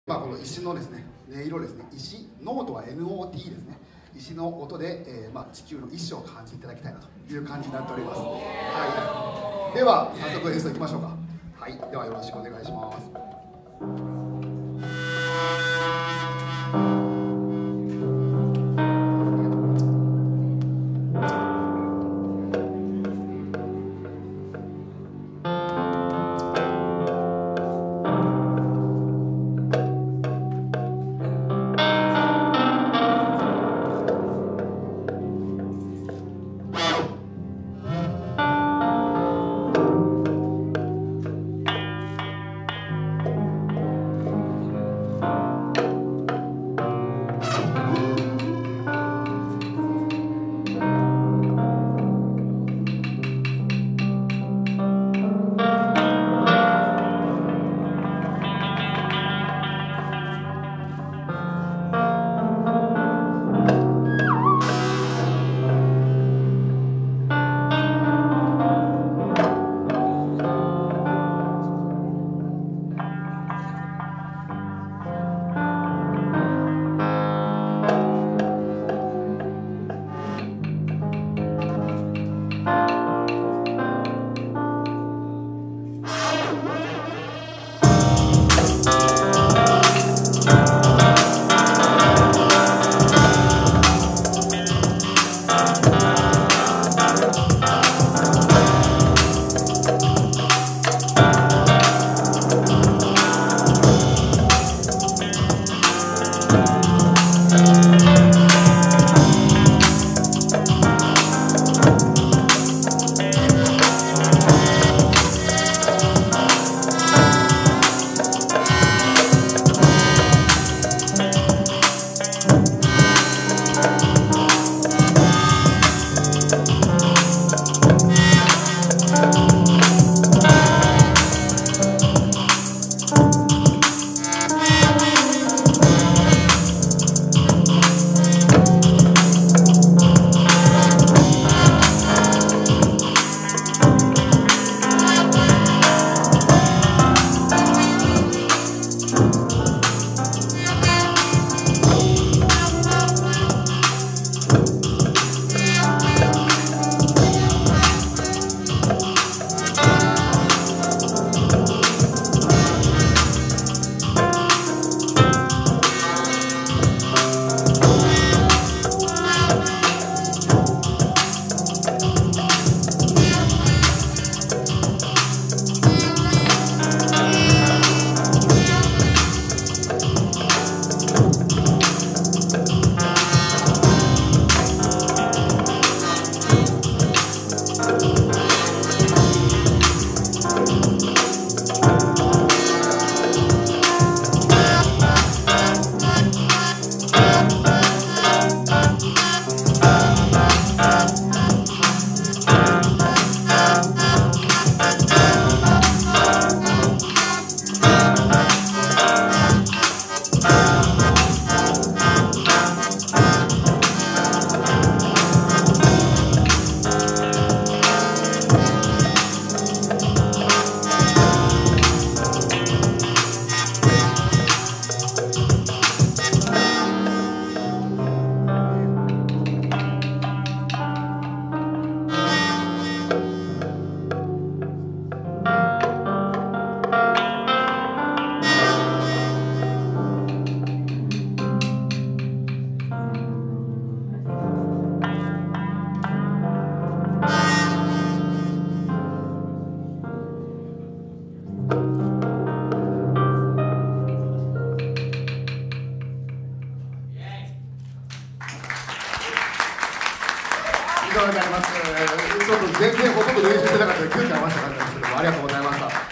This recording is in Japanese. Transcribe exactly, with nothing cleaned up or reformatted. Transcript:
まあ、この石のですね、音色ですね、石、ノートは エヌオーティー ですね、石の音で、えーまあ、地球の意志を感じていただきたいなという感じになっております。はい、では、早速演奏いきましょうか。はい、ではよろしくお願いします。いかがであります。ちょっと全然ほとんど練習してなかったので、空気合わせたかったんですけども、ありがとうございました。